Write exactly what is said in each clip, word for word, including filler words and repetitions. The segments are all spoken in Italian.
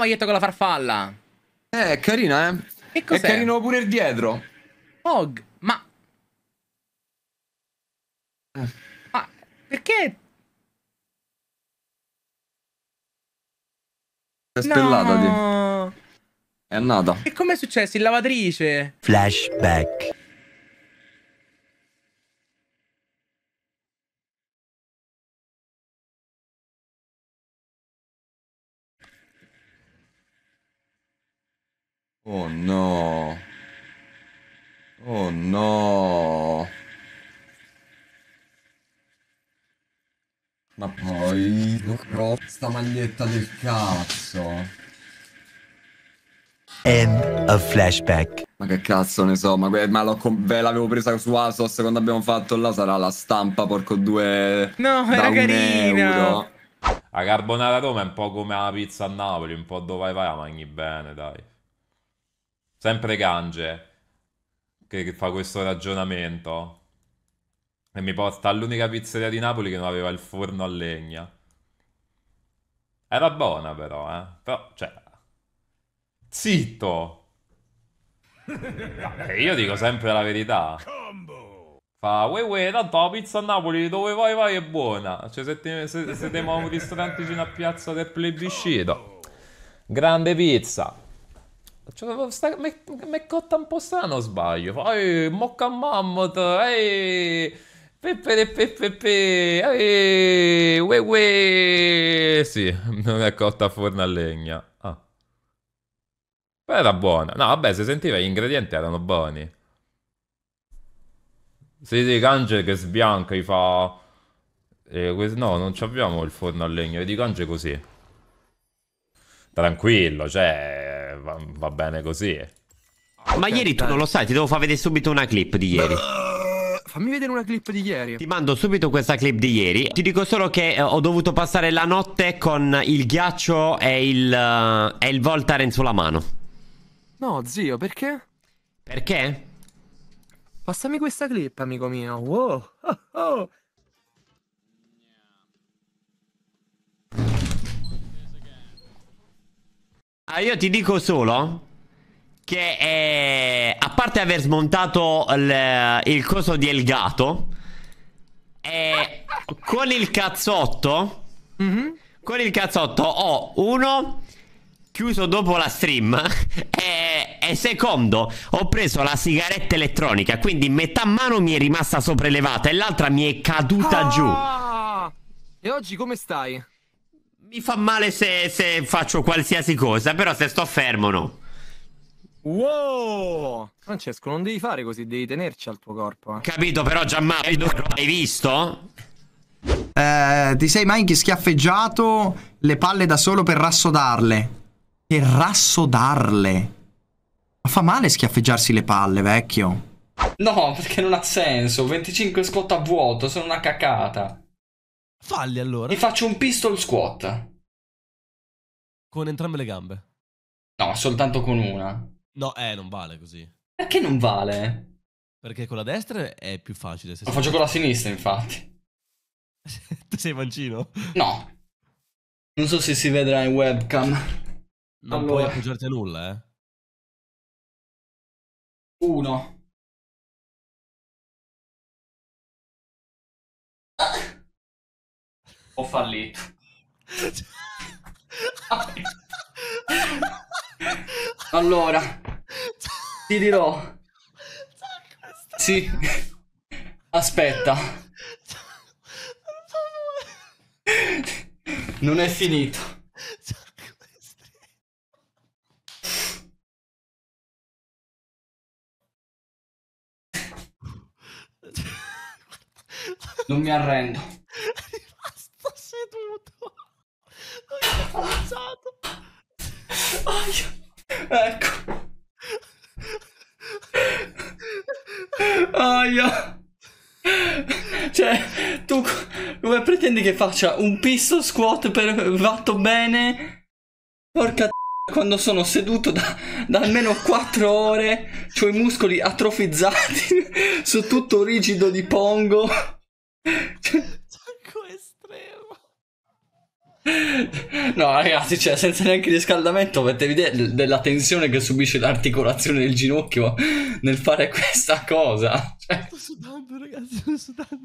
maglietta con la farfalla? Eh, è carina, eh. Che cos'è? È carino pure il dietro. Oh, ma... Eh. Ma perché? È spellata, di. No! È nata. E com'è successo? In lavatrice? Flashback. Oh no. Oh no. Ma poi... sta maglietta del cazzo. End of flashback. Ma che cazzo ne so, ma, ma ve l'avevo presa su ASOS quando abbiamo fatto là, sarà la stampa, porco due... No, da era un carina. euro. La carbonara a Roma è un po' come la pizza a Napoli, un po' dove vai vai la mangi bene, dai. Sempre Gange che, che fa questo ragionamento e mi porta all'unica pizzeria di Napoli che non aveva il forno a legna. Era buona però, eh. Però, cioè... Zitto! No, io dico sempre la verità. Fa, uè uè, tanto la pizza a Napoli dove vai vai è buona. Cioè se, te, se, se teniamo un ristorante vicino a Piazza del Plebiscito. Grande pizza. Cioè, mi è cotta un po' strano, sbaglio. Fa, ehi, mocca mammut, ehi, pepe pepe pepe, ehi, uè uè. Sì, non è cotta a forno a legna. Ah. Però era buona. No, vabbè, si sentiva gli ingredienti erano buoni. Sì, sì, Gange che sbianca, gli fa... Eh, no, non abbiamo il forno a legna, vedi Gange così. Tranquillo, cioè, va, va bene così. Ma okay, ieri tu dai. Non lo sai, ti devo far vedere subito una clip di ieri. Uh, fammi vedere una clip di ieri. Ti mando subito questa clip di ieri. Ti dico solo che eh, ho dovuto passare la notte con il ghiaccio e il, uh, e il Voltaren sulla mano. No, zio, perché? Perché? Passami questa clip, amico mio. Wow. Oh, oh. Ah, io ti dico solo che eh, a parte aver smontato il, il coso di Elgato, eh, con il cazzotto, mm-hmm. con il cazzotto ho uno chiuso dopo la stream e, e secondo ho preso la sigaretta elettronica, quindi metà mano mi è rimasta sopraelevata e l'altra mi è caduta ah! giù. E oggi come stai? Mi fa male se, se faccio qualsiasi cosa, però se sto fermo no. Wow! Francesco, non devi fare così, devi tenerci al tuo corpo. Eh. Capito, però Gianmarco, hai visto? Eh, ti sei mai schiaffeggiato le palle da solo per rassodarle? Per rassodarle? Ma fa male schiaffeggiarsi le palle, vecchio. No, perché non ha senso. venticinque squat a vuoto, sono una cacata. Falli allora. Mi faccio un pistol squat. Con entrambe le gambe? No, soltanto con una. No, eh, non vale così. Perché non vale? Perché con la destra è più facile. Se Lo faccio con la sinistra, infatti. Tu sei mancino? No. Non so se si vedrà in webcam. Non allora. Puoi appoggiarti a nulla, eh. Uno. Ho fallito. Allora, ti dirò. Sì. Aspetta. Non è finito. Non mi arrendo. Sto seduto. Ho pensato. Ecco. Aia. Cioè, tu come pretendi che faccia un pistol squat per fatto bene? Porca t***a, quando sono seduto da, da almeno quattro ore, c'ho i muscoli atrofizzati su tutto rigido di pongo. Sacco estremo. No, ragazzi, cioè, senza neanche riscaldamento, avete idea della tensione che subisce l'articolazione del ginocchio nel fare questa cosa? Cioè... Sto sudando, ragazzi, sto sudando.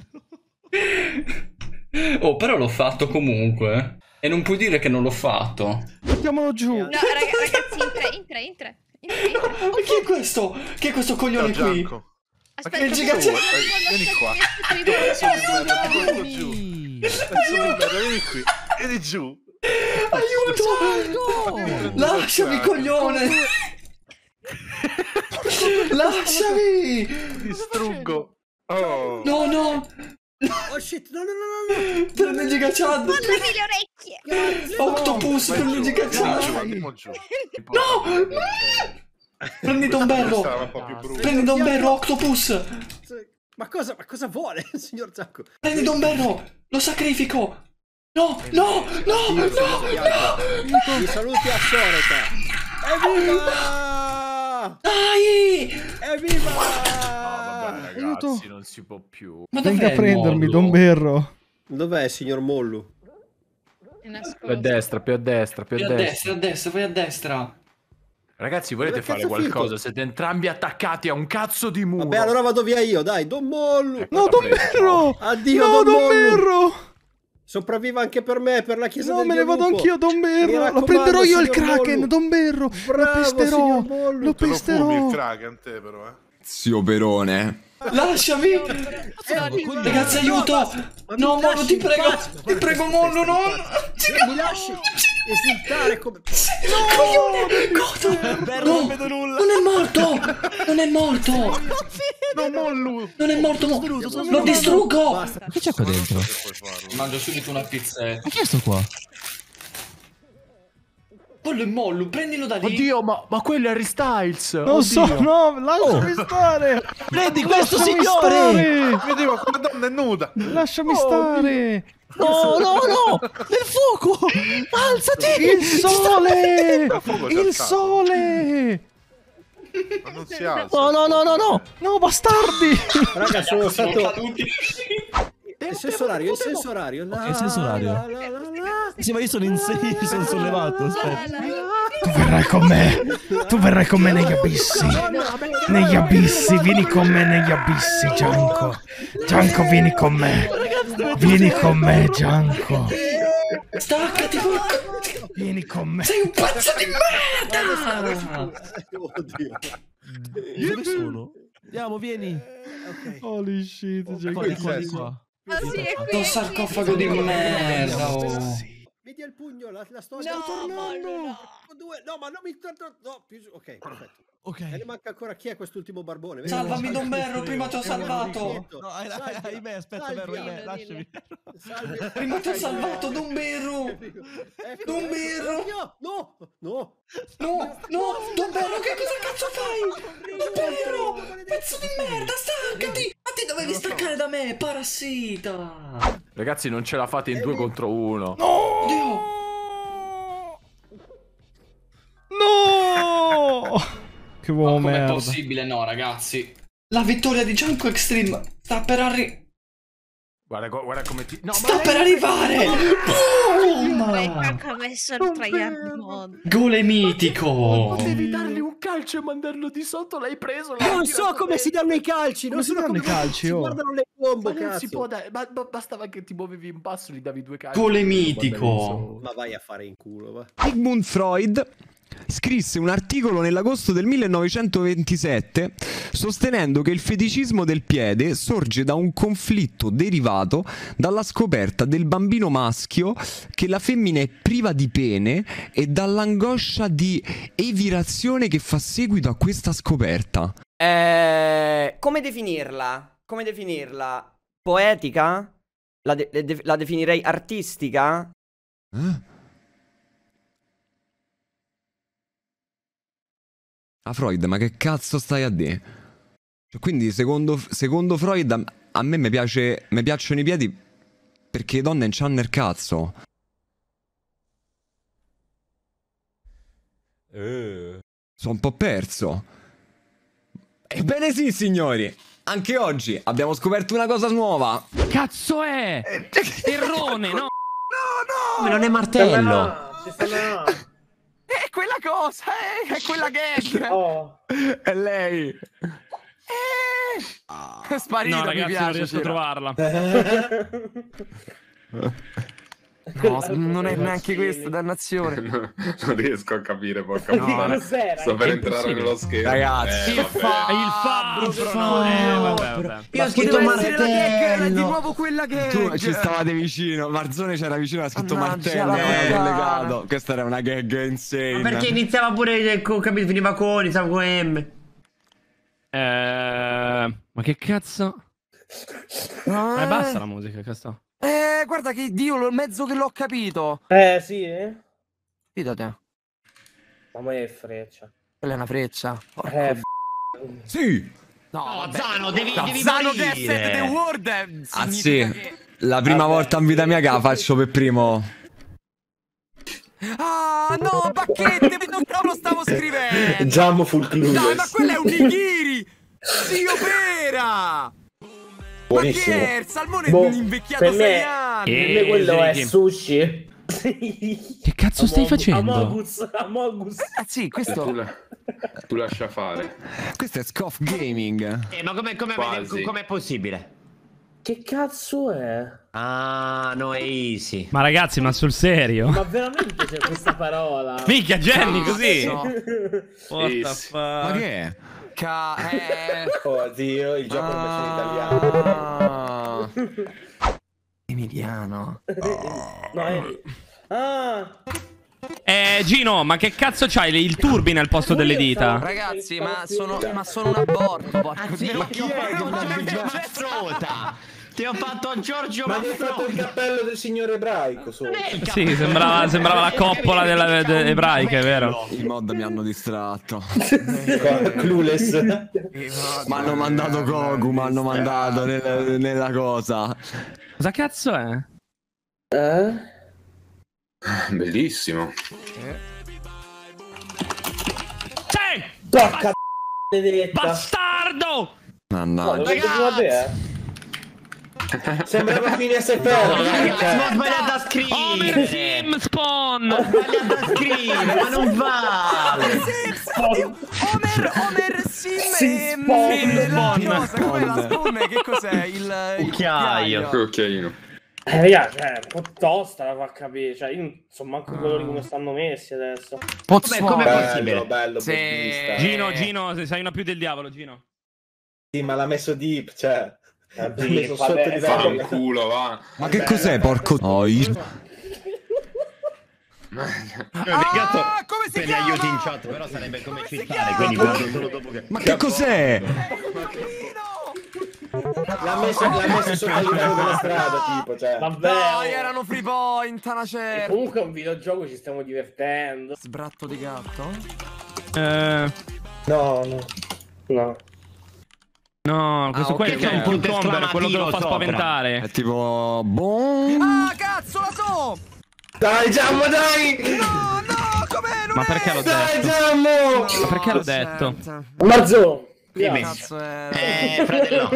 Oh, però l'ho fatto comunque. E non puoi dire che non l'ho fatto. Mettiamolo giù. No, raga, ragazzi, in tre, in tre, in tre. In tre, in tre. Ma chi è questo? Chi è questo coglione Ciao, qui? Gianco. Aspetta, il gigante- Vieni qua. Vieni qui. Vieni giù. Aiuto! Lasciami, coglione! Lasciami! Ti distruggo. Oh. No, no! Oh shit, no, no, no, no, no. Prendi il gigachad! Mollami le orecchie! Octopus, prendi il Andiamo giù, gigachad! andiamo giù. No! Prendi Don Berro! Questa era un po' più brutta. Prendi Don Berro, Octopus! Ma cosa, ma cosa vuole, signor Gianco? Prendi Don Berro! Lo sacrifico! No, no, no, no! Mi saluti a Soreta. Evviva! Dai! Evviva! Vabbè, ragazzi, non si può più. Ma Venga dov'è a prendermi, il Don mollo? Berro. Dov'è, signor Mollu? È nascosto. Più a destra, più a destra, più Vai a a destra. destra, a destra, vai a destra. Ragazzi, volete Dove fare cazzo qualcosa? fico? Siete entrambi attaccati a un cazzo di muro. Vabbè, allora vado via io, dai, Don Mollu. No, Don Berro! Addio, No, Don Don Mollu. Berro! Sopravviva anche per me, per la chiesa No, del me ne Dio vado Lupo. anch'io, Don Mi Berro! Lo raccomando, prenderò io il signor Kraken, Mollu. Don Berro! Bravo, lo pesterò! signor Mollu. Lo Te lo fumi pesterò! il Kraken, te però, eh. Zio Perone. Lasciami! Ragazzi, aiuto! No, Mollo, ti prego! Ti prego, Mollo, no! Mi lasci esultare come... Coglione! Cosa? No, non è morto! Non è morto! No, Mollu! Non è morto! Mo- Lo distruggo! Che c'è qua dentro? Mangio subito una pizzetta. Ma chi è sto qua? Mollo e Mollo, prendilo da lì! Oddio, ma, ma quello è Harry Styles. Non so, no, lasciami stare! Prendi questo Lasciami signore! stare! Vedevo quella donna è nuda. Lasciami stare! No, no, no! Nel fuoco! Alzati! Il sole! Il fuoco c'è Il alzato. sole! Ma non si alza. No, no, no, no, no! No, bastardi! Raga, sono Sono stato... caduti! Il senso orario, il senso orario. La, Il senso orario. la, la, la, la. Sì, ma io sono in sé, io sono sollevato, aspetta. Tu verrai con me! Tu verrai con me negli abissi! Negli abissi, vieni con me negli abissi, Gianco! Gianco, vieni con me! Vieni con me, Gianco! Staccati! Vieni con me! Sei un pezzo di merda! Oddio. Dove sono? Andiamo, vieni. Holy shit, Qua, Gianco! di qua, di qua. Ah, sì, è qui. Un sarcofago di merda! Oh. Vedi il pugno, la, la sto già No, tornando. Mollo, no. Due, no, ma non mi... No, più su. Ok, perfetto. Ok. E ne manca ancora chi è quest'ultimo barbone? Vedi? Salvami, Don Berro, prima ti ho salvato! No, hai, hai, hai me, aspetta, Salvia. Berro, hai me, lasciami. Salvi. Prima ti ho salvato, Don Berro! Ecco, Don Berro! No, no. No, no, Don Berro, che cosa cazzo fai? Don Berro, pezzo di merda, staccati! Ma ti dovevi staccare da me, parassita! Ragazzi, non ce la fate in due contro uno. Oddio! No! Che uomo Com'è merda! possibile? No, ragazzi. La vittoria di Gianco Extreme sta per arrivare. Guarda, gu- guarda come ti... No, Sta per arrivare! Poi Boom! ha messo il tryhard mode. Gole mitico! potevi dargli un calcio e mandarlo di sotto, l'hai preso. l'hai Non tirato so come dentro. si danno i calci. Come Non si sono danno i come calci, si oh? guardano le bombe, Ma non cazzo. si può dare, ma, ma bastava che ti muovevi in basso, gli davi due calci. Gole Mandavi mitico! Ma vai a fare in culo, va. Sigmund Freud scrisse un articolo nell'agosto del millenovecentoventisette sostenendo che il feticismo del piede sorge da un conflitto derivato dalla scoperta del bambino maschio che la femmina è priva di pene e dall'angoscia di evirazione che fa seguito a questa scoperta. Eh, come definirla? Come definirla? Poetica? La, de- de- la definirei artistica? Eh? Ah, Freud, ma che cazzo stai a dire? Cioè, quindi, secondo, secondo Freud, a, a me mi piace, mi piacciono i piedi perché le donne non c'hanno il cazzo. Eh. Sono un po' perso. Ebbene sì, signori. Anche oggi abbiamo scoperto una cosa nuova. Cazzo è? Terrone, no? No, no! Come non è martello? Ci stanno. È quella cosa, eh, è quella gag. Oh. È lei. Eh, è sparita, No, mi ragazzi, piace. non riesco a Ciro. trovarla. No, non è neanche questa, dannazione. non riesco a capire, porca No, puttana. cos'era? Sto per È entrare impossibile. nello schermo. Ragazzi. Eh, Il vabbè. fa- Il fabbro, il bro. fa- No, eh, vabbè, vabbè. Io ho scritto Poteva essere la gag, era di martello. nuovo quella gag. Tu ci stavate vicino, Marzone c'era vicino, ha scritto Mannaggia martello, la era puttana. collegato. Questa era una gag insane. Ma perché iniziava pure con, capito, finiva con, iniziava con M. Eh, ma che cazzo? Ma Eh, basta la musica, cazzo. Eh, guarda che Dio, lo- mezzo che l'ho capito. Eh, sì, eh? Fidate. Ma mo è freccia. Quella è una freccia. Porco Eh, d- Sì. No, No, vabbè. Zano, devi, No, devi Zano morire. che è set the word eh, Ah significa sì, che- la prima Vabbè. volta in vita mia che la faccio per primo. Ah, no, bacchette, non lo stavo scrivendo. Giammo full clueless. Dai, ma quello è un nigiri. Zio Pera. Ma che Buonissimo. è? Il salmone Boh, invecchiato per me- sei anni. Per me quello è Ricky. sushi. Che cazzo stai Among- facendo? Amogus, Amogus. Ah sì, E questo... tu, la- tu lascia fare. Questo è Scoff Gaming. Eh, ma com'è, com'è, Quasi. com'è possibile? Che cazzo è? Ah, no, è easy. Ma ragazzi, ma sul serio? Ma veramente c'è questa parola? Minchia, Jenny, così? No. What the Yes. fuck? Ma che è? Ca... Eh... Oh, zio, il gioco invece in italiano. Ah. Emiliano. No, è... Ah! Eh, Gino, ma che cazzo c'hai il turbine al posto delle dita? Ragazzi, ma sono, ma sono un aborto, porco Dio. Ma chi è che Mastrota? Ti ho fatto Giorgio Ma mi hai fatto il Mastrota. cappello del signore ebraico solo. Sì, sembrava, sembrava la coppola della de, ebraica, è vero? I mod mi hanno distratto. Clueless. Mi hanno mandato Goku, mi hanno mandato nel- nella cosa. Cosa cazzo è? Eh? Bellissimo. Sì! Porca benedetta. Bastardo! No, Mannaggia. lo vedo prima te, eh. Sembrava fine a settembre. Ragazzi, eh. ma ho sbagliato a Homer scrivere. Sim Spawn! Ho sbagliato a scrivere, ma non vale. Homer, Homer Sim Sì, ehm, spawn. la Spawn. cosa, com'è la spawn? Che cos'è? Il il Cucchiaio. Cucchiaino. Eh, raga, cioè, è un po' tosta da far capire. Cioè, io non so manco i colori come stanno messi adesso. Pozzo. Com'è Bello, possibile? bello, Sì. bobbista. Gino, Gino, se sei una più del diavolo, Gino. Sì, ma l'ha messo deep, cioè. L'ha Deep, messo sotto vabbè, di Fa bello. un culo, va. Ma che cos'è, porco? Oh, io... Ah, come si Per gli chiama? aiuti in chat, però sarebbe come Come si citare, chiama? quindi guardo solo dopo che... Ma che cos'è? L'ha messo, l'ha messo sotto il livello della strada, tipo, cioè. Vabbè. Dai, erano free point, una E certa. comunque è un videogioco, ci stiamo divertendo. Sbratto di gatto? Eh, No, no. No. no, questo Ah, qua ok, è c'è un un punto cucumber, quello che lo fa esclamativo spaventare. È tipo... Boom. Ah, cazzo, la so! Dai, Giammo, dai! No, no, com'è? Non Ma perché l'ho Dai, detto? Giammo! Ma perché l'ho detto? Marzo! Dimmi. Cazzo è... Eh, fratello.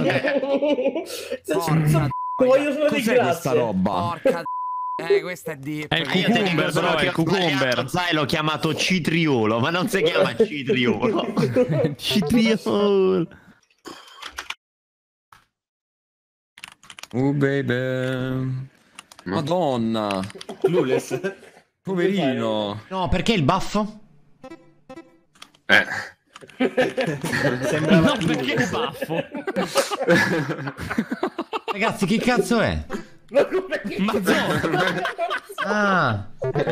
Porca Voglio solo di Cos'è questa grazie. roba? Porca Eh, questa è deep. È il Eh, io ti dico cucumber, solo però, è che il ho sbagliato, cucumber. Sai, l'ho chiamato citriolo, ma non si chiama citriolo. Citriolo. Oh baby. Madonna. Clueless. Poverino. No, perché il baffo? Eh. Sembrava No, perché il baffo? Ragazzi, che cazzo è? Ma no. Ah.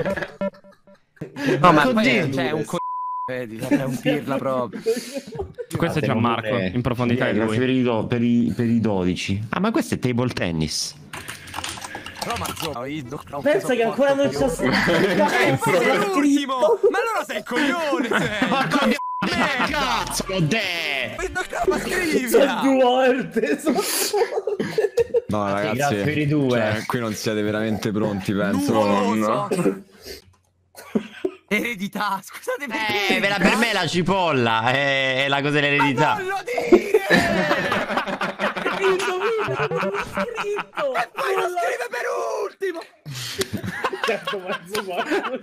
No, ma Oddio. poi c'è un co... Vedi, è un pirla proprio. Questo è Gianmarco, in profondità di lui. Per i, do- per, i, per i dodici. Ah, ma questo è table tennis. Però Marzò, io Pensa che ancora non c'è l'ultimo. Ma allora sei il coglione, sei. Ma che cazzo l'ho detto? Ma scrivi. Sono due volte. No ragazzi, grazie per i due. cioè, qui non siete veramente pronti, penso. Nuoloso. Eredità, scusate perché. Eh, per, per me la cipolla è, è la cosa dell'eredità. Ma non lo dire! Indovina, non l'ho scritto. E poi lo scrive per ultimo. Certo, mezzo morto.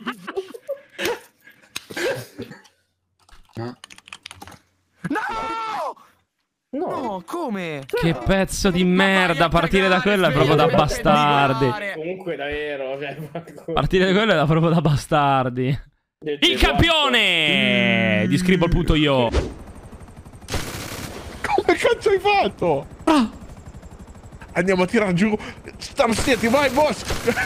No! No, come? Che pezzo di merda. Partire da quello è proprio da bastardi. Comunque davvero, cioè, Partire da quello è da proprio da bastardi. Il campione! Gli scrivo il punto io. Come cazzo hai fatto? Ah. Andiamo a tirare giù. Stiamo zitti, vai boss.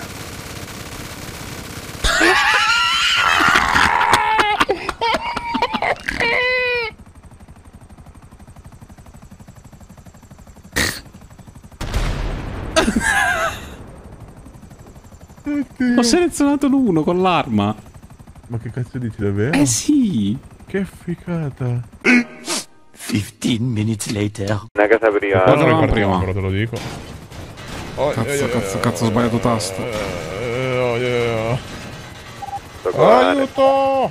Ho selezionato l'uno con l'arma. Ma che cazzo dici davvero? Eh sì. Che figata. fifteen minutes later. Una casa prima. Cosa Cosa ne prima? prima? Te lo dico. Oh, Cazzo, eh, cazzo, eh, cazzo, ho sbagliato tasto. eh, oh, eh, oh. Aiuto!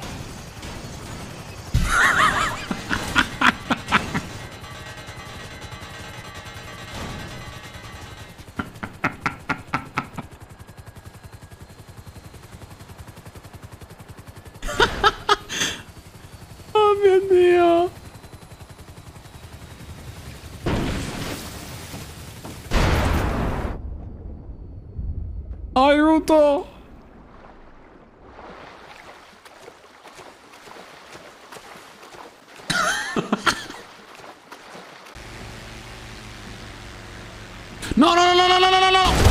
Oh mio Dio. Aiuto. No, no, no, no, no, no, no, no.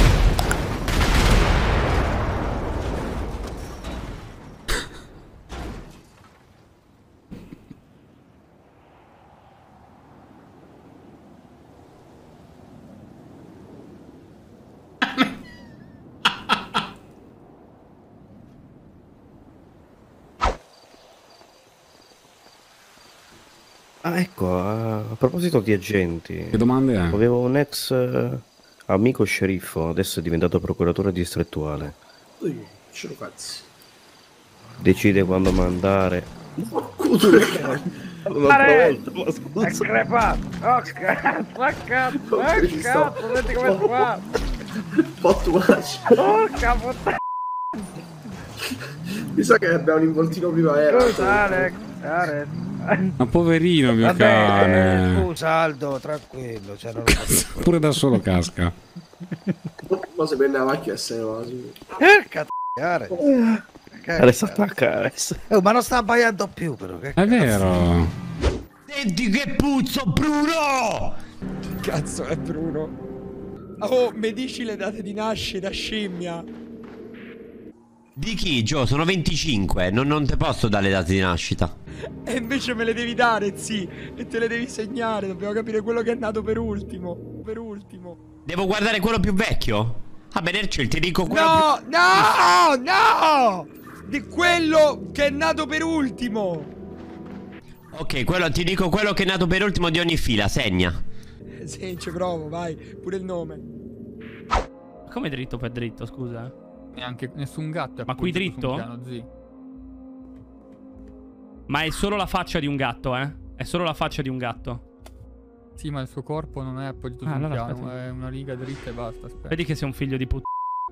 Ah, ecco, a, a proposito di agenti. Che domande hai? Avevo un ex eh, amico sceriffo, adesso è diventato procuratore distrettuale. Ui, ce lo cazzi. Decide quando mandare. Mare! È crepato! Oh cazzo, oh cazzo, oh cazzo, senti come fa! Pottuacci. Porca puttana! Mi sa che abbiamo un involtino primavera. Scusa Alex, Alex. Ma poverino mio Vabbè, cane. eh, scusa Aldo, tranquillo, cioè non lo capisco. Pure da solo casca. Ma se prende la macchina se ne va. Sì. Porca Alex. Adesso attacca Alex. Oh, ma non sta abbaiando più però. Che È vero. Senti che puzzo, Bruno! Che cazzo è Bruno? Oh, mi dici le date di nascita, scimmia? Di chi, Gio? Sono venticinque. Non, non te posso dare le date di nascita. E invece me le devi dare, sì. E te le devi segnare. Dobbiamo capire quello che è nato per ultimo. Per ultimo. Devo guardare quello più vecchio? Ah, Benercel, ti dico quello No, più... no, no! Di quello che è nato per ultimo. Ok, quello, ti dico quello che è nato per ultimo di ogni fila. Segna. Sì, ci provo, vai. Pure il nome. Come dritto per dritto, scusa? Neanche nessun gatto è Ma qui appoggiato su un dritto? piano, zii. Ma è solo la faccia di un gatto, eh? È solo la faccia di un gatto. Sì, ma il suo corpo non è appoggiato Ah, su un allora piano, aspetta. è una riga dritta e basta. Aspetta. Vedi che sei un figlio di puttana.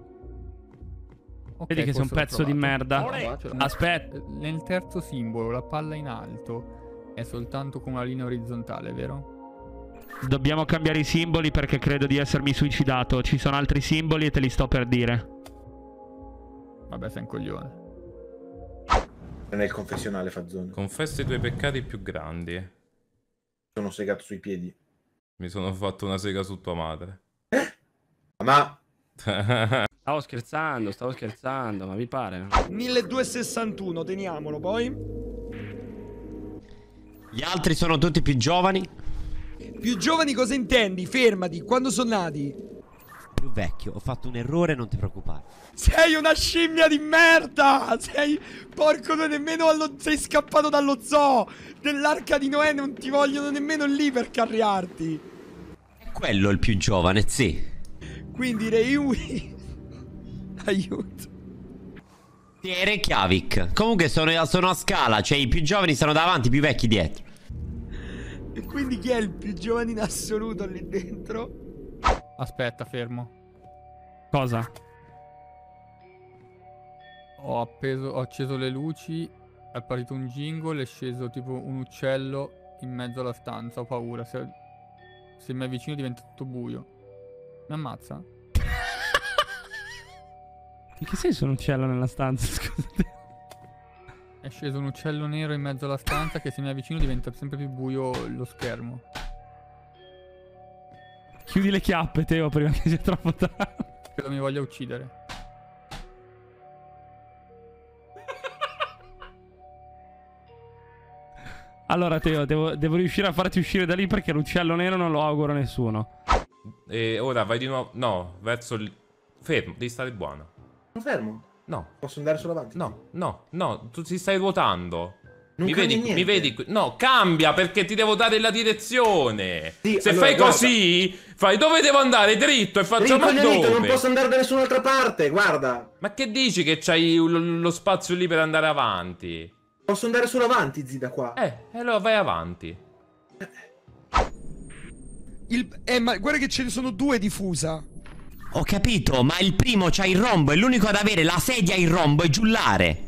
Ok, Vedi che sei un forse l'ho pezzo di trovato. merda. No, cioè, Aspetta. Nel terzo simbolo, la palla in alto è soltanto con una linea orizzontale, vero? Dobbiamo cambiare i simboli perché credo di essermi suicidato. Ci sono altri simboli e te li sto per dire. Vabbè, sei un coglione. Nel confessionale, Fazzone. Confesso i tuoi peccati più grandi. Sono segato sui piedi. Mi sono fatto una sega su tua madre. Ma... Stavo scherzando, stavo scherzando, ma vi pare? milleduecentosessantuno, teniamolo poi. Gli altri sono tutti più giovani. Più giovani cosa intendi? Fermati, quando sono nati? Più vecchio, ho fatto un errore, non ti preoccupare. Sei una scimmia di merda! Sei... Porco, non nemmeno allo... sei scappato dallo zoo! Nell'arca di Noè non ti vogliono nemmeno lì per carriarti! È quello il più giovane, sì. Quindi Reiwi... Aiuto. Sì, è Reykjavik. Comunque sono, sono a scala, cioè i più giovani stanno davanti, i più vecchi dietro. E quindi chi è il più giovane in assoluto lì dentro? Aspetta, fermo. Cosa? ho appeso, ho acceso le luci, è partito un jingle, è sceso tipo un uccello in mezzo alla stanza, ho paura, se, se mi avvicino diventa tutto buio. Mi ammazza? In che senso un uccello nella stanza, scusate? È sceso un uccello nero in mezzo alla stanza che se mi avvicino diventa sempre più buio lo schermo. Chiudi le chiappe, Teo, prima che sia troppo tardi. Credo mi voglia uccidere. Allora, Teo, devo, devo riuscire a farti uscire da lì perché l'uccello nero non lo auguro a nessuno. E ora vai di nuovo. No, verso il. Fermo, devi stare buono. Sono fermo. No. Posso andare solo avanti? No, no, no, tu ti stai ruotando. Non mi cambia vedi, niente. mi vedi qui. No, cambia perché ti devo dare la direzione. Sì, Se allora, fai guarda. così, fai dove devo andare dritto e facciamo Rincoglionito, dove. non posso andare da nessun'altra parte, guarda. Ma che dici che c'hai lo, lo spazio lì per andare avanti? Posso andare solo avanti, zi, da qua. Eh, e allora vai avanti. Il, eh, ma guarda che ce ne sono due di fusa. Ho capito, ma il primo c'ha il rombo, è l'unico ad avere la sedia in rombo e giullare.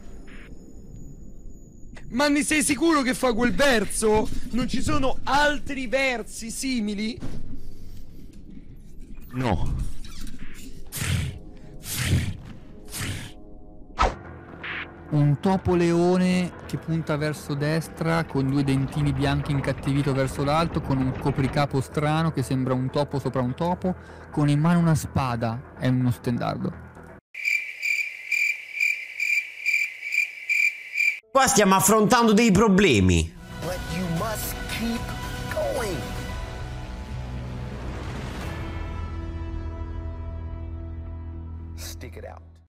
Ma ne sei sicuro che fa quel verso? Non ci sono altri versi simili? No. Un topo leone che punta verso destra con due dentini bianchi incattivito verso l'alto, con un copricapo strano che sembra un topo sopra un topo, con in mano una spada e uno stendardo. Qua stiamo affrontando dei problemi. But you must keep going. Stick it out.